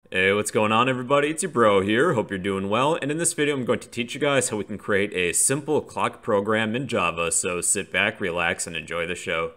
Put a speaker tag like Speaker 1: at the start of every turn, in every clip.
Speaker 1: Hey, what's going on everybody? It's your bro here, hope you're doing well, and in this video I'm going to teach you guys how we can create a simple clock program in Java, so sit back, relax, and enjoy the show.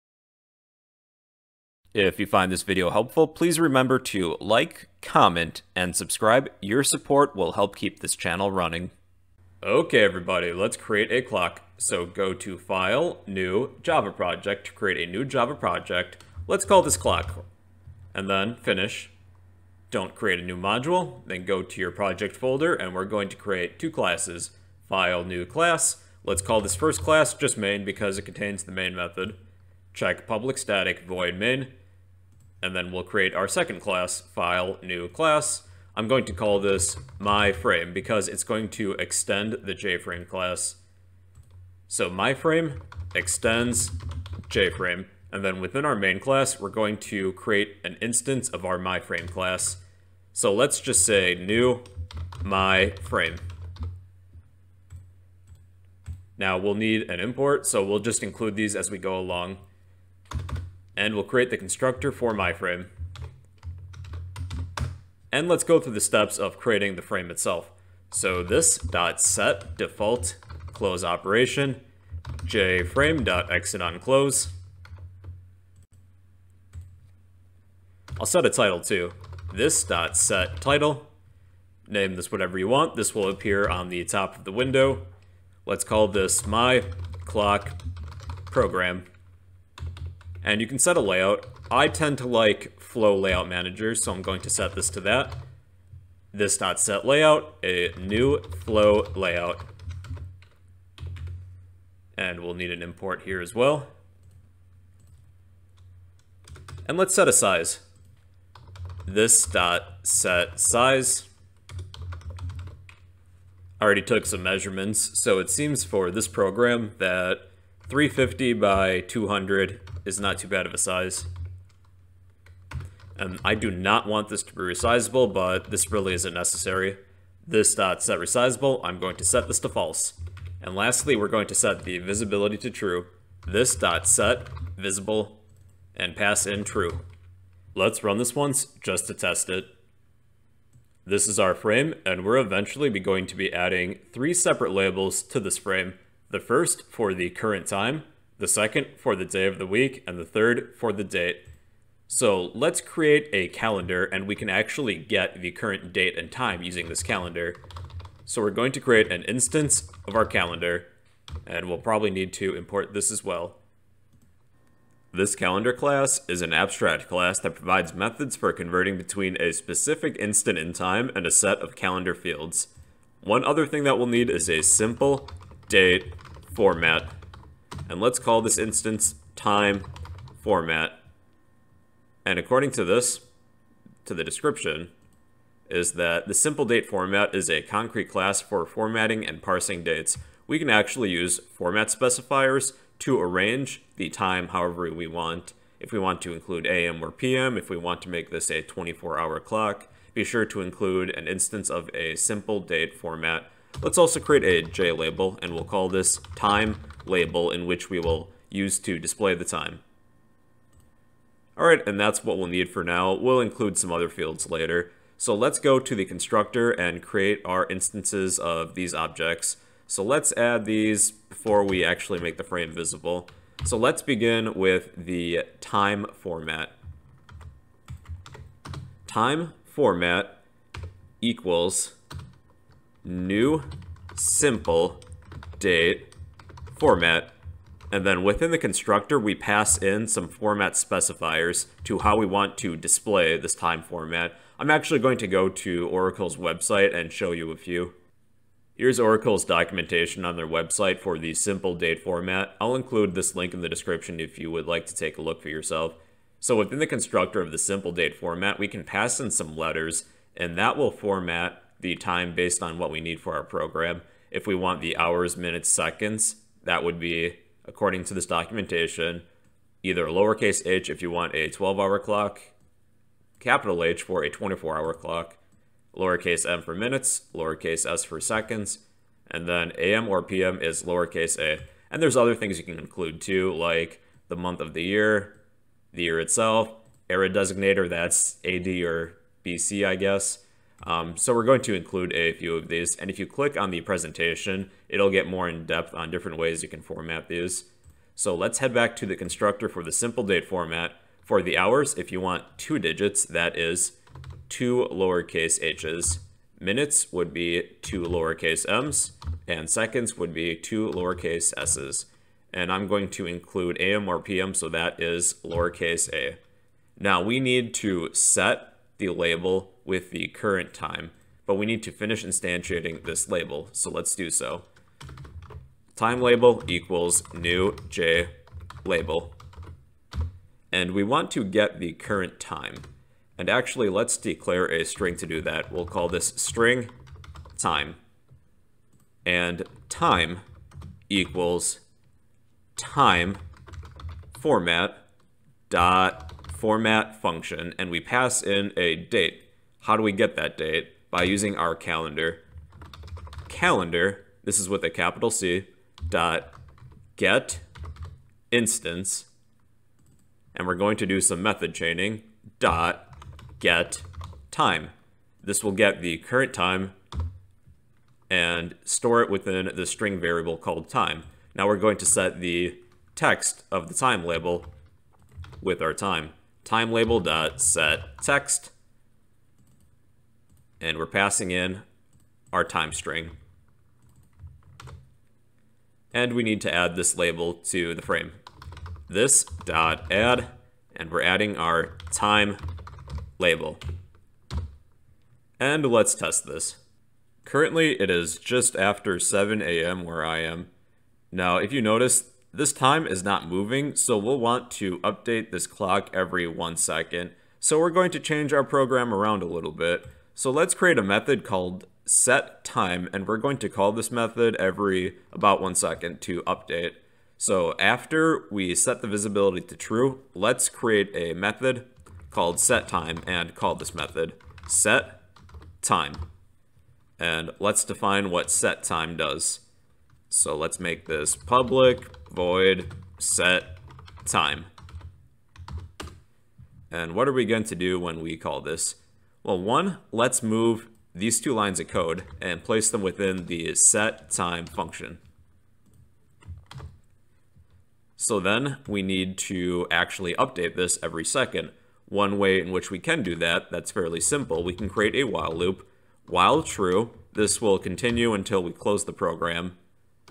Speaker 1: If you find this video helpful, please remember to like, comment, and subscribe. Your support will help keep this channel running. Okay everybody, let's create a clock. So go to File, New, Java Project to create a new Java project. Let's call this clock, and then Finish. Don't create a new module, then go to your project folder, and we're going to create two classes. File, New Class. Let's call this first class just main because it contains the main method. Check public static void main. And then we'll create our second class, File, New Class. I'm going to call this myFrame because it's going to extend the JFrame class. So myFrame extends JFrame. And then within our main class, we're going to create an instance of our myFrame class. So let's just say new myFrame. Now we'll need an import, so we'll just include these as we go along. And we'll create the constructor for myFrame. And let's go through the steps of creating the frame itself. So this .set default close operation, jframe.exit on close. I'll set a title too. This.set title. Name this whatever you want. This will appear on the top of the window. Let's call this my clock program. And you can set a layout. I tend to like Flow Layout Manager, so I'm going to set this to that. This.set layout, a new flow layout. And we'll need an import here as well. And let's set a size. This.set size. I already took some measurements, so it seems for this program that 350 by 200 is not too bad of a size. And I do not want this to be resizable, but this really isn't necessary. This.set resizable, I'm going to set this to false. And lastly, we're going to set the visibility to true. This.set visible and pass in true. Let's run this once just to test it. This is our frame, and we're eventually going to be adding 3 separate labels to this frame. The first for the current time, the second for the day of the week, and the third for the date. So let's create a calendar, and we can actually get the current date and time using this calendar. So we're going to create an instance of our calendar, and we'll probably need to import this as well. This calendar class is an abstract class that provides methods for converting between a specific instant in time and a set of calendar fields. One other thing that we'll need is a simple date format. And let's call this instance time format. And according to this, to the description, is that the simple date format is a concrete class for formatting and parsing dates. We can actually use format specifiers to arrange the time however we want. If we want to include AM or PM, if we want to make this a 24-hour clock, be sure to include an instance of a simple date format. Let's also create a JLabel, and we'll call this time label, in which we will use to display the time. Alright, and that's what we'll need for now. We'll include some other fields later. So let's go to the constructor and create our instances of these objects. So let's add these before we actually make the frame visible. So let's begin with the time format. Time format equals new simple date format. And then within the constructor, we pass in some format specifiers to how we want to display this time format. I'm actually going to go to Oracle's website and show you a few. Here's Oracle's documentation on their website for the simple date format. I'll include this link in the description if you would like to take a look for yourself. So within the constructor of the simple date format, we can pass in some letters, and that will format the time based on what we need for our program. If we want the hours, minutes, seconds, that would be, according to this documentation, either lowercase h if you want a 12-hour clock, capital H for a 24-hour clock, lowercase m for minutes, lowercase s for seconds, and then AM or PM is lowercase a. And there's other things you can include too, like the month of the year itself, era designator, that's AD or BC, I guess. So we're going to include a few of these, and if you click on the presentation, it'll get more in depth on different ways you can format these. So let's head back to the constructor for the simple date format. For the hours, if you want 2 digits, that is 2 lowercase h's. Minutes would be 2 lowercase m's, and seconds would be 2 lowercase s's. And I'm going to include AM or PM, so that is lowercase a. Now we need to set the label with the current time, but we need to finish instantiating this label, so let's do so. Time label equals new j label. And we want to get the current time. And actually, let's declare a string to do that. We'll call this string time. And time equals time format dot format function, and we pass in a date. How do we get that date? By using our calendar. Calendar, this is with a capital C, dot get instance, and we're going to do some method chaining, dot get time. This will get the current time and store it within the string variable called time. Now we're going to set the text of the time label with our time. Time label dot set text, and we're passing in our time string. And we need to add this label to the frame. This dot add, and we're adding our time label. And let's test this. Currently it is just after 7 a.m. where I am. Now if you notice, this time is not moving, so we'll want to update this clock every 1 second. So we're going to change our program around a little bit. So let's create a method called setTime, and we're going to call this method every about 1 second to update. So after we set the visibility to true, let's create a method called setTime and call this method setTime. And let's define what setTime does. So let's make this public void setTime. And what are we going to do when we call this? Well, one, let's move these 2 lines of code and place them within the setTime function. So then we need to actually update this every second. One way in which we can do that, that's fairly simple. We can create a while loop. While true, this will continue until we close the program.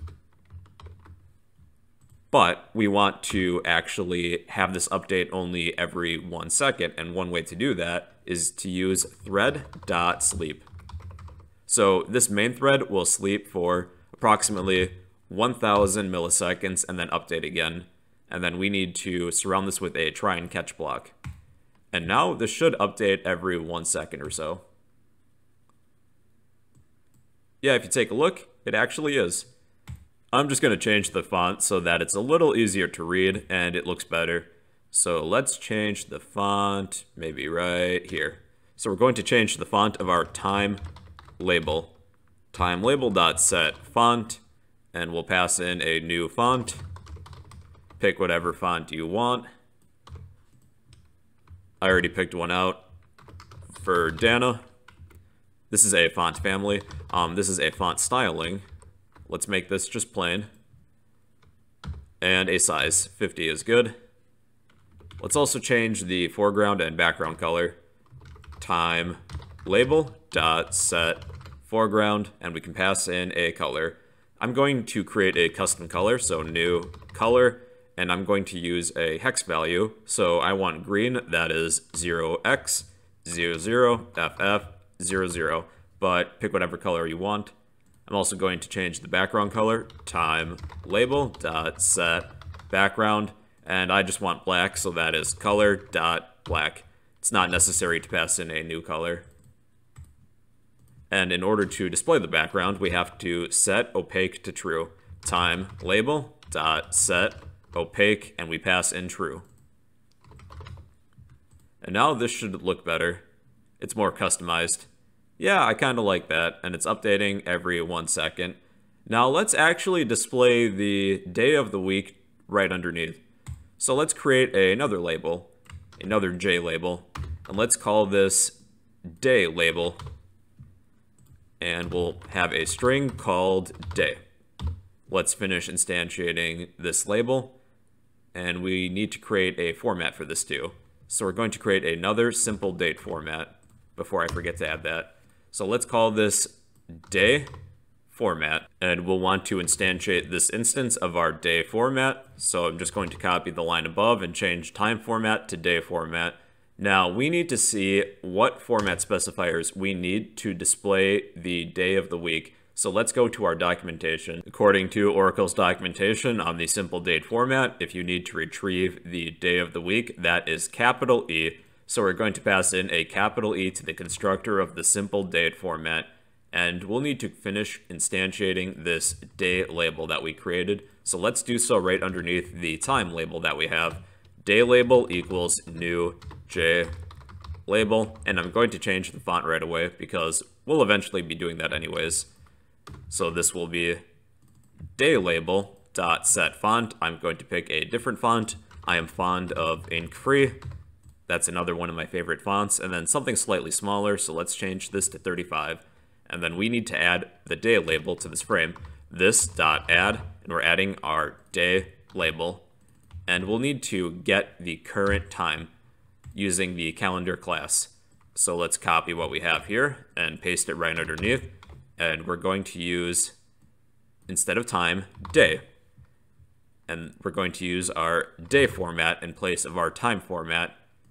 Speaker 1: But we want to actually have this update only every 1 second, and one way to do that is to use thread.sleep. So this main thread will sleep for approximately 1000 milliseconds and then update again. And then we need to surround this with a try and catch block. And now this should update every 1 second or so. Yeah, if you take a look, it actually is. I'm just going to change the font so that it's a little easier to read and it looks better. So let's change the font, maybe right here. So we're going to change the font of our time label. Time label.set font, and we'll pass in a new font. Pick whatever font you want. I already picked one out for Dana. This is a font family. This is a font styling. Let's make this just plain. And a size. 50 is good. Let's also change the foreground and background color. Time label dot set foreground, and we can pass in a color. I'm going to create a custom color, so new color, and I'm going to use a hex value. So I want green, that is 0x00ff00, but pick whatever color you want. I'm also going to change the background color, time label dot set background, and I just want black, so that is color dot black. It's not necessary to pass in a new color. And in order to display the background, we have to set opaque to true. Time label dot set opaque, and we pass in true. And now this should look better. It's more customized. Yeah, I kind of like that, and it's updating every 1 second. Now let's actually display the day of the week right underneath. So let's create another label, another J label, and let's call this day label, and we'll have a string called day. Let's finish instantiating this label, and we need to create a format for this too. So we're going to create another simple date format before I forget to add that. So let's call this day format, and we'll want to instantiate this instance of our day format. So I'm just going to copy the line above and change time format to day format. Now we need to see what format specifiers we need to display the day of the week. So let's go to our documentation. According to Oracle's documentation on the simple date format, if you need to retrieve the day of the week, that is capital E. So we're going to pass in a capital E to the constructor of the simple date format, and we'll need to finish instantiating this day label that we created. So let's do so right underneath the time label that we have. Day label equals new J label, and I'm going to change the font right away because we'll eventually be doing that anyways. So this will be day label dot set font. I'm going to pick a different font. I am fond of Ink Free. That's another one of my favorite fonts. And then something slightly smaller, so let's change this to 35. And then we need to add the day label to this frame. This dot add, and we're adding our day label. And we'll need to get the current time using the calendar class. So let's copy what we have here and paste it right underneath. And we're going to use, instead of time, day. And we're going to use our day format in place of our time format.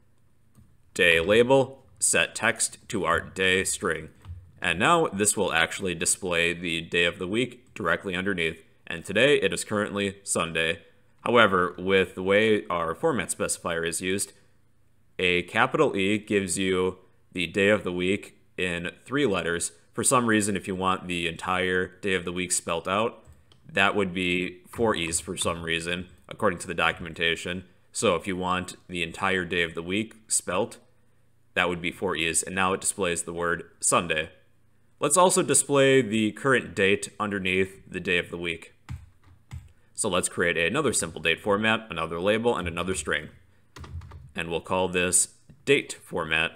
Speaker 1: Day label, set text to our day string. And now this will actually display the day of the week directly underneath. And today it is currently Sunday. However, with the way our format specifier is used, a capital E gives you the day of the week in 3 letters. For some reason, if you want the entire day of the week spelt out, that would be 4 E's for some reason, according to the documentation. So if you want the entire day of the week spelt, that would be 4 E's, and now it displays the word Sunday. Let's also display the current date underneath the day of the week. So let's create another simple date format, another label, and another string. And we'll call this date format,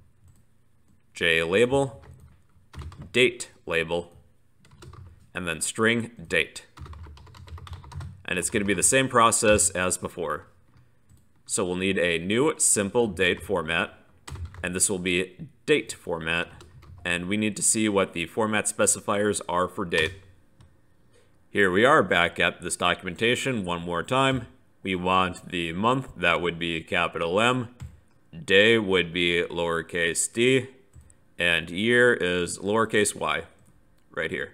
Speaker 1: J label, date label, and then string date. And it's going to be the same process as before. So we'll need a new simple date format, and this will be date format, and we need to see what the format specifiers are for date. Here we are back at this documentation one more time. We want the month, that would be capital M, day would be lowercase d, and year is lowercase y, right here.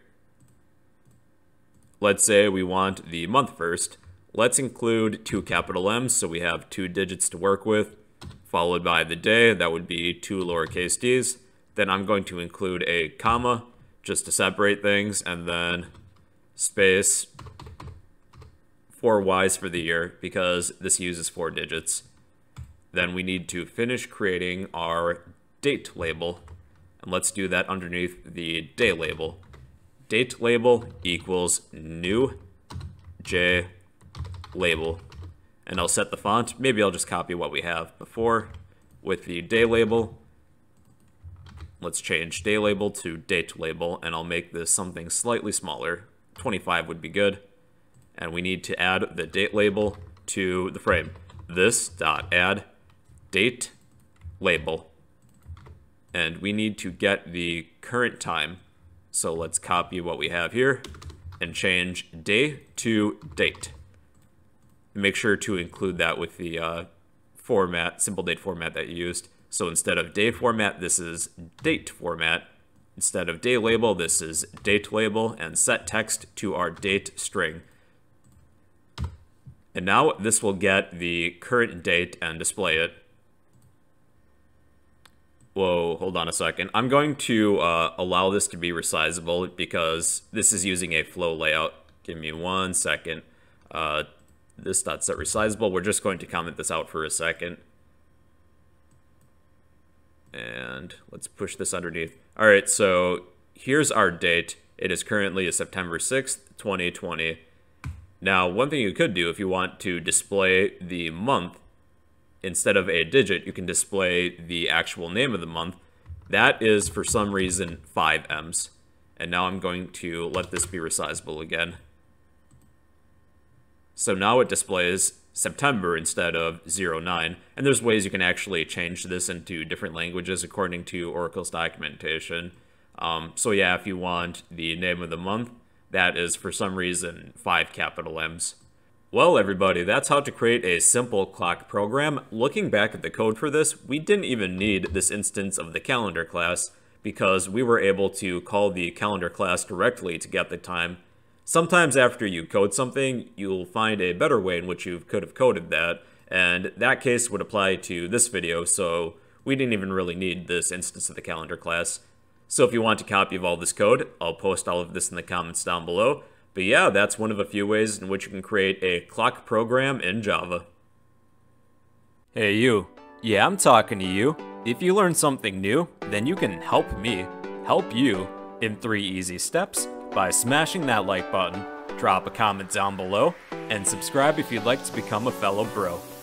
Speaker 1: Let's say we want the month first. Let's include 2 capital M's, so we have 2 digits to work with, followed by the day, that would be 2 lowercase d's. Then I'm going to include a comma, just to separate things, and then space 4 y's for the year, because this uses 4 digits. Then we need to finish creating our date label, and let's do that underneath the day label. Date label equals new J label. And I'll set the font. Maybe I'll just copy what we have before with the day label. Let's change day label to date label, and I'll make this something slightly smaller. 25 would be good. And we need to add the date label to the frame. This dot add date label. And we need to get the current time. So let's copy what we have here and change day to date. Make sure to include that with the format, simple date format that you used. So instead of day format, this is date format. Instead of day label, this is date label, and set text to our date string. And now this will get the current date and display it. Whoa, hold on a second. I'm going to allow this to be resizable because this is using a flow layout. Give me 1 second. This dot set resizable. We're just going to comment this out for a second. And let's push this underneath. All right, so here's our date. It is currently September 6th, 2020. Now, one thing you could do if you want to display the month, instead of a digit, you can display the actual name of the month. That is, for some reason, 5ems. And now I'm going to let this be resizable again. So now it displays September instead of 09. And there's ways you can actually change this into different languages according to Oracle's documentation. So yeah, if you want the name of the month, that is, for some reason, 5 capital M's. Well, everybody, that's how to create a simple clock program. Looking back at the code for this, we didn't even need this instance of the calendar class because we were able to call the calendar class directly to get the time. Sometimes after you code something, you'll find a better way in which you could have coded that, and that case would apply to this video, so we didn't even really need this instance of the calendar class. So if you want a copy of all this code, I'll post all of this in the comments down below. But yeah, that's one of a few ways in which you can create a clock program in Java. Hey you. Yeah, I'm talking to you. If you learned something new, then you can help me help you in 3 easy steps by smashing that like button, drop a comment down below, and subscribe if you'd like to become a fellow bro.